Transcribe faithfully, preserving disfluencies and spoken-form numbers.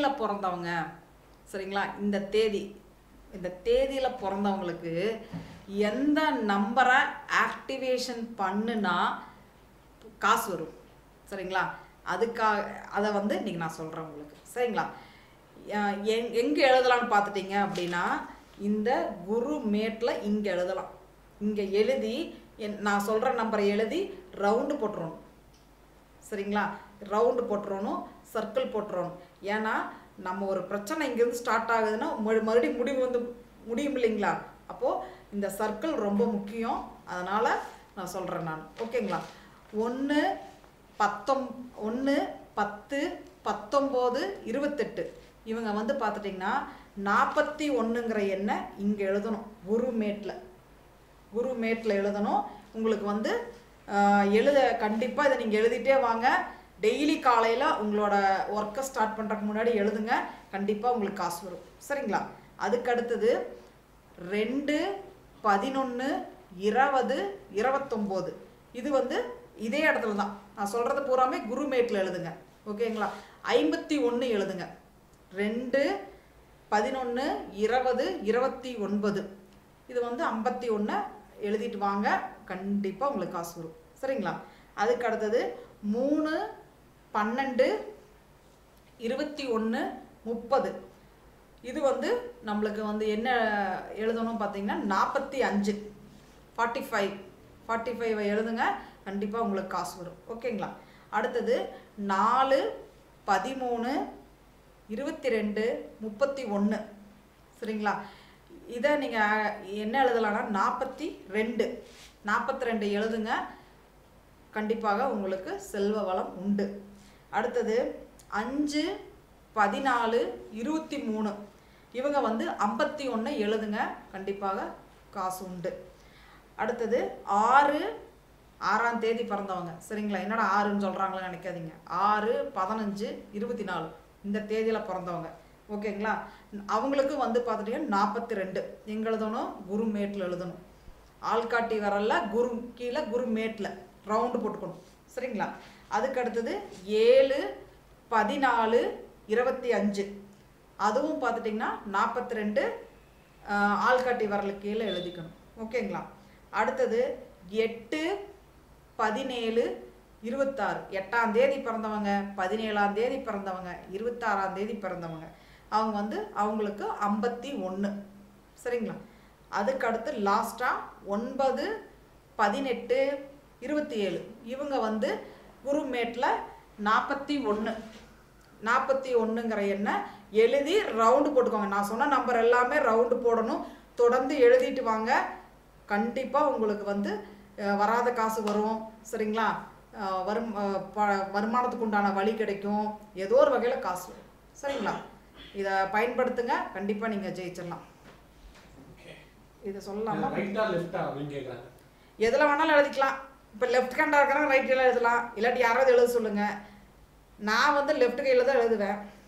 தேதியில் பிறந்தவங்க சரிங்களா, இந்த தேதி இந்த தேதியில் பிறந்தவங்களுக்கு எந்த நம்பரை ஆக்டிவேஷன் பண்ணுனா காசு வரும் சரிங்களா, அதுக்காக அதை வந்து இன்றைக்கி நான் சொல்கிறேன் உங்களுக்கு சரிங்களா. எங் எங்கே எழுதலான்னு பார்த்துட்டிங்க அப்படின்னா இந்த குரு மேட்டில் இங்கே எழுதலாம். இங்கே எழுதி என் நான் சொல்கிற நம்பரை எழுதி ரவுண்டு போட்டுறணும் சரிங்களா, ரவுண்டு போட்டுறணும், சர்க்கிள் போட்டுறணும். ஏன்னா நம்ம ஒரு பிரச்சனை இங்கேருந்து ஸ்டார்ட் ஆகுதுன்னா மறுபடியும் முடிவு வந்து முடியும் இல்லைங்களா, அப்போது இந்த சர்க்கிள் ரொம்ப முக்கியம். அதனால் நான் சொல்கிறேன் நான் ஓகேங்களா. ஒன்று பத்தொம் ஒன்று பத்து பத்தொம்போது இருபத்தெட்டு இவங்க வந்து பார்த்துட்டிங்கன்னா நாற்பத்தி ஒன்றுங்கிற எண்ணை இங்கே எழுதணும். குரு மேட்டில் குரு மேட்டில் எழுதணும். உங்களுக்கு வந்து எழுத கண்டிப்பாக இதை நீங்கள் எழுதிட்டே வாங்க. டெய்லி காலையில் உங்களோட ஒர்க்கை ஸ்டார்ட் பண்ணுறதுக்கு முன்னாடி எழுதுங்க, கண்டிப்பாக உங்களுக்கு காசு வரும் சரிங்களா. அதுக்கு அடுத்தது ரெண்டு பதினொன்று இருபது இருபத்தொம்போது இது வந்து இதே இடத்துல தான் நான் சொல்கிறது பூராமே குரு மேட்டில் எழுதுங்க ஓகேங்களா. ஐம்பத்தி ஒன்று எழுதுங்க. ரெண்டு பதினொன்று இருபது இருபத்தி ஒன்பது இது வந்து ஐம்பத்தி ஒன்று எழுதிட்டு வாங்க, கண்டிப்பாக உங்களுக்கு காசு வரும் சரிங்களா. அதுக்கு அடுத்தது மூணு பன்னெண்டு இருபத்தி ஒன்று முப்பது இது வந்து நம்மளுக்கு வந்து என்ன எழுதணும் பார்த்தீங்கன்னா நாற்பத்தி அஞ்சு ஃபார்ட்டி ஃபைவ் ஃபார்ட்டி ஃபைவை எழுதுங்க, கண்டிப்பாக உங்களுக்கு காசு வரும் ஓகேங்களா. அடுத்தது நாலு பதிமூணு இருபத்தி ரெண்டு முப்பத்தி ஒன்று சரிங்களா. இதை நீங்கள் என்ன எழுதலாம்னா நாற்பத்தி ரெண்டு நாற்பத்தி ரெண்டு எழுதுங்க, கண்டிப்பாக உங்களுக்கு செல்வ வளம் உண்டு. அடுத்தது அஞ்சு பதினாலு இருபத்தி மூணு இவங்க வந்து ஐம்பத்தி ஒன்று எழுதுங்க, கண்டிப்பாக காசு உண்டு. அடுத்தது ஆறு ஆறாம் தேதி பிறந்தவங்க சரிங்களா, என்னடா ஆறுன்னு சொல்கிறாங்களே நினைக்காதீங்க, ஆறு பதினஞ்சு இருபத்தி நாலு இந்த தேதியில் பிறந்தவங்க ஓகேங்களா. அவங்களுக்கு வந்து பார்த்துட்டிங்கன்னா நாற்பத்தி ரெண்டு எங்கே எழுதணும், குரு மேட்டில் எழுதணும். ஆள்காட்டி வரல குரு கீழே குரு மேட்டில் ரவுண்டு போட்டுக்கணும் சரிங்களா. அதுக்கு அடுத்தது ஏழு பதினாலு இருபத்தி அஞ்சு அதுவும் பார்த்துட்டிங்கன்னா நாற்பத்தி ரெண்டு ஆள்காட்டி வரல கீழே எழுதிக்கணும் ஓகேங்களா. அடுத்தது எட்டு பதினேழு இருபத்தாறு எட்டாம் தேதி பிறந்தவங்க, பதினேழாம் தேதி பிறந்தவங்க, இருபத்தாறாம் தேதி பிறந்தவங்க அவங்க வந்து அவங்களுக்கு ஐம்பத்தி ஒன்று சரிங்களா. அதுக்கு அடுத்து லாஸ்ட்டாக ஒன்பது பதினெட்டு இருபத்தி ஏழு இவங்க வந்து குருமேட்டில் நாற்பத்தி ஒன்று நாற்பத்தி ஒன்றுங்கிற எண்ணை எழுதி ரவுண்டு போட்டுக்கோங்க. நான் சொன்ன நம்பர் எல்லாமே ரவுண்டு போடணும், தொடர்ந்து எழுதிட்டு வாங்க, கண்டிப்பாக உங்களுக்கு வந்து வராத காசு வரும் சரிங்களா. வரும் வருமானத்துக்கு உண்டான வழி கிடைக்கும், ஏதோ ஒரு வகையில் காசு வரும் சரிங்களா. இதை பயன்படுத்துங்க, கண்டிப்பாக நீங்கள் ஜெயிச்சிடலாம். இதை சொல்லலாமா எதில் வேணாலும் எழுதிக்கலாம். இப்போ லெஃப்ட் ஹேண்டாக இருக்கிறாங்க ரைட் கையில் எழுதலாம், இல்லாட்டி யாராவது எழுத சொல்லுங்கள். நான் வந்து லெஃப்ட் கையில் தான் எழுதுவேன்.